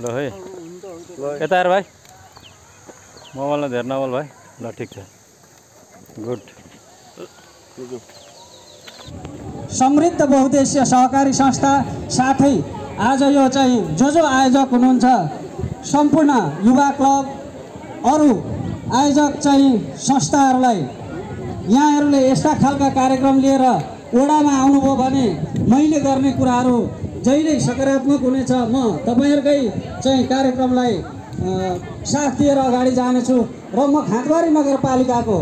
ल है यता हेर भाइ मोबाइलमा धेर नबोल भाइ ल ठिक छ गुड समृद्ध बहुद्देश्य सहकारी संस्था साथै आज यो चाहिँ जो आयोजक हुनुहुन्छ सम्पूर्ण युवा क्लब अरू आयोजक चाहिँ संस्थाहरूलाई यहाँहरूले यस्ता खालका कार्यक्रम लिएर ओडामा आउनुभयो भने मैले गर्ने कुराहरू जहिले सकारात्मक हुनेछ। म तपाईहरुकै चाहिँ कार्यक्रमलाई साथ दिएर अगाडि जानेछु र म खाँदबारी नगरपालिकाको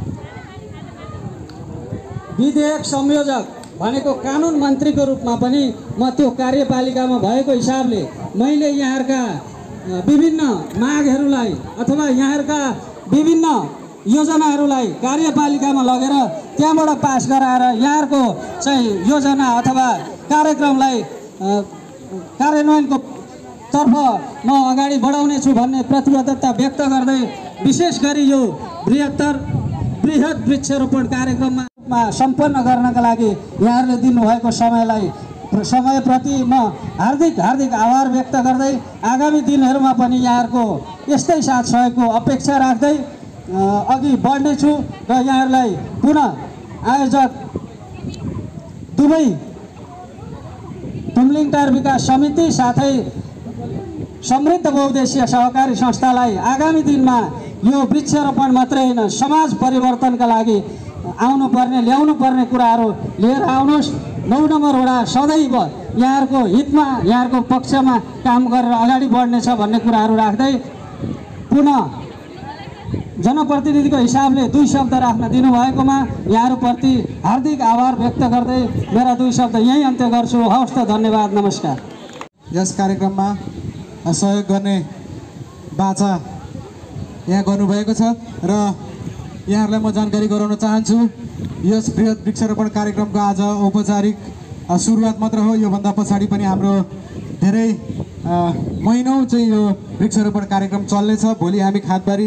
विधेयक संयोजक भनेको कानुन मन्त्रीको रूपमा पनि म त्यो कार्यपालिकामा भएको हिसाबले मैले यहाँहरुका विभिन्न मागहरूलाई अथवा यहाँहरुका विभिन्न योजनाहरूलाई कार्यपालिकामा लगेर त्यहाँबाट पास गराएर यहाँहरुको चाहिँ योजना अथवा कार्यक्रमलाई कार्यान्वयनको तर्फ म अगाडि बढाउने छु भन्ने प्रतिबद्धता व्यक्त गर्दै विशेष गरी यो बृहत वृक्षारोपण कार्यक्रममा सम्पन्न गर्नका लागि यहाँहरूले दिनुभएको समयप्रति म हार्दिक आभार व्यक्त गर्दै आगामी दिनहरूमा पनि यहाँहरूको यस्तै साथ सहयोगको अपेक्षा राख्दै अघि बढ्नेछु र यहाँहरूलाई पुनः आयोजक दुवै तुमलिङटार विकास समिति साथै समृद्ध बहुद्देश्य सहकारी संस्थालाई आगामी दिनमा यो वृक्षारोपण मात्रै हैन समाज परिवर्तनका लागि ल्याउनु पर्ने कुराहरू लिएर आउनुहोस्। 9 नम्बर वडा सदैव यहाँहरूको हितमा यहाँहरूको पक्षमा काम गरेर अगाडि बढ्नेछ भन्ने कुराहरू राख्दै पुनः जनप्रतिनिधिको हिसाबले 2 शब्द राख्न दिनुभएकोमा यहाँहरूप्रति हार्दिक आभार व्यक्त गर्दै मेरा 2 शब्द यही अन्त्य गर्छु। हवस् त धन्यवाद नमस्कार। यस कार्यक्रममा सहयोग गर्ने बाचा यहाँ गर्नुभएको छ र यहाँहरूलाई म जानकारी गराउन चाहन्छु यस बृहत वृक्षारोपण कार्यक्रमको आज औपचारिक सुरुवात मात्र हो। योभन्दा पछाडि पनि हाम्रो धेरै महिनौँ चाहिँ यो वृक्षारोपण कार्यक्रम चल्नेछ। भोलि हामी खाँदबारी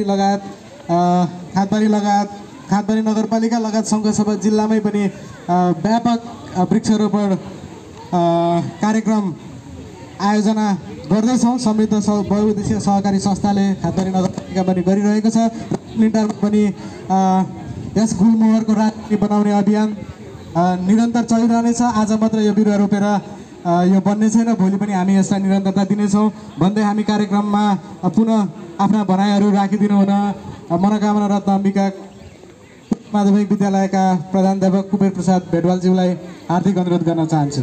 नगरपालिका लगायत सङ्घसभा जिल्लामै पनि व्यापक वृक्षारोपण कार्यक्रम आयोजना गर्दैछौँ। समृद्ध बहुउद्देश्य सहकारी संस्थाले खाँदबारी नगरपालिका पनि गरिरहेको छ। लिन्टारमा पनि यस गुलमोहरको राजनीति बनाउने अभियान निरन्तर चलिरहनेछ। आज मात्र यो बिरुवा रोपेर यो बन्ने छैन, भोलि पनि हामी यसलाई निरन्तरता दिनेछौँ भन्दै हामी कार्यक्रममा पुनः आफ्ना भनाइहरू राखिदिनु हुन मनोकामना रत्न अम्बिका माध्यमिक विद्यालयका प्रधानाध्यापक कुबेर प्रसाद भेटवालज्यूलाई हार्दिक अनुरोध गर्न चाहन्छु।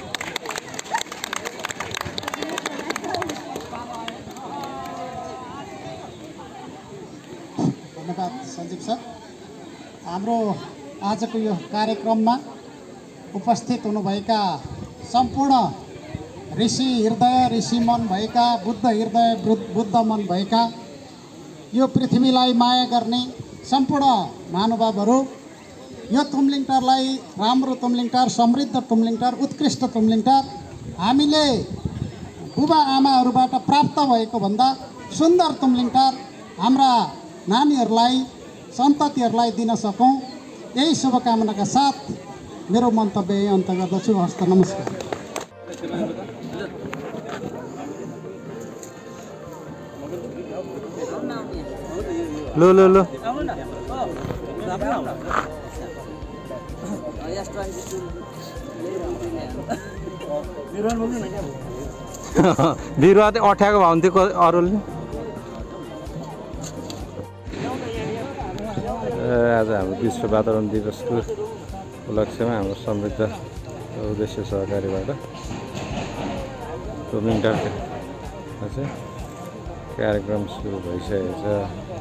धन्यवाद सञ्जीव सर। हाम्रो आजको यो कार्यक्रममा उपस्थित हुनुभएका सम्पूर्ण ऋषि हृदय ऋषि मन भएका बुद्ध हृदय बुद्ध मन भएका यो पृथ्वीलाई माया गर्ने सम्पूर्ण महानुभावहरू, यो तुमलिङटारलाई राम्रो तुमलिङटार, समृद्ध तुमलिङटार, उत्कृष्ट तुमलिङटार हामीले बुबा आमाहरूबाट प्राप्त भएको भन्दा सुन्दर तुमलिङटार हाम्रा नानीहरूलाई सन्ततिहरूलाई दिन सकौँ, यही शुभकामनाका साथ मेरो मन्तव्य यही अन्त्य गर्दछु। हस्त नमस्कार। लो बिरुवा चाहिँ अठ्याएको भयो भने थियो अरूले। आज हाम्रो विश्व वातावरण दिवसको उपलक्ष्यमा हाम्रो समृद्ध उद्देश्य सहकारीबाट तुमलिङटारमा चाहिँ कार्यक्रम सुरु भइसकेको छ।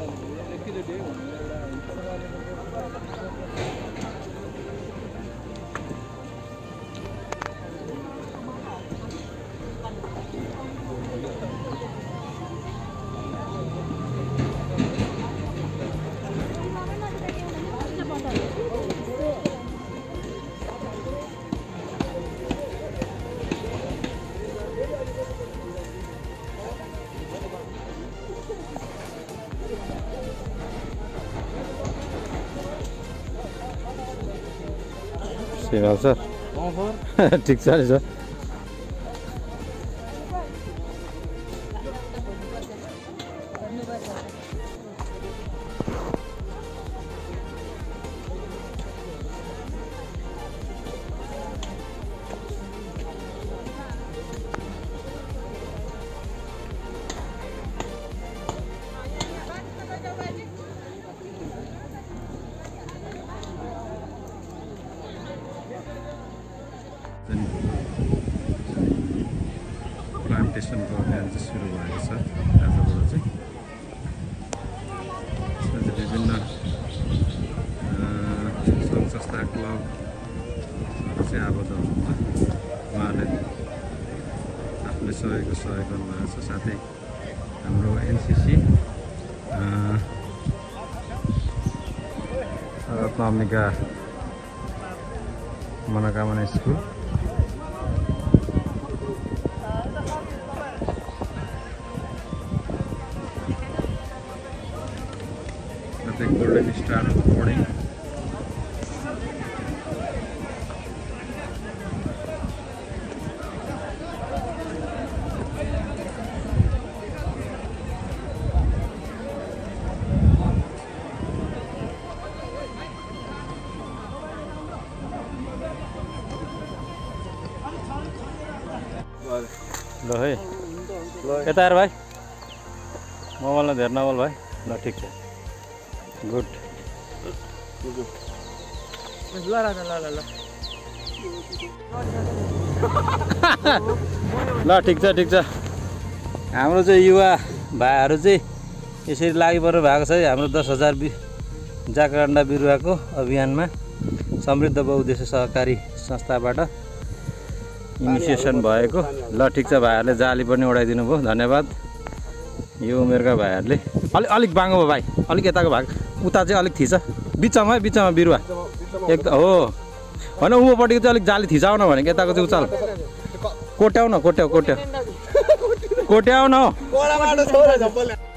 श्रीमाल सर ठिक छ नि सर। इनिसिएसनको अभियान चाहिँ सुरु भएको छ आजबाट चाहिँ। विभिन्न सङ्घ संस्था क्लबहरू चाहिँ आबद्ध हुनुहुन्छ। उहाँहरूले आफूले सहयोग गर्नुभएको छ। साथै हाम्रो एनसिसी रत्नअम्बिका मनोकामना स्कुल, साथै गोल्डन स्टार बोर्डिङ, ल है यता आएर भाइ मोबाइलमा धेर नबोल भाइ। ल ठिक छ, गुड। ल ठिक छ ठिक छ। हाम्रो चाहिँ युवा भाइहरू चाहिँ यसरी लागिपर्नु भएको छ है हाम्रो 10,000 जाकरान्डा बिरुवाको अभियानमा समृद्ध बहुउद्देश्य सहकारी संस्थाबाट इनिसिएसन भएको। ल ठिक छ, भाइहरूले जाली पनि उडाइदिनु भयो, धन्यवाद। यो उमेरका भाइहरूले अलिक बाङ्गो भयो भाइ, अलिक यताको भाग उता चाहिँ अलिक थिच, बिचमा है, बिचमा बिरुवा एकदम हो होइन। उँभोपट्टिको चाहिँ अलिक जाली थिचाउ न भनेको, यताको चाहिँ उचाल कोट्याउ न, कोट्याउ न।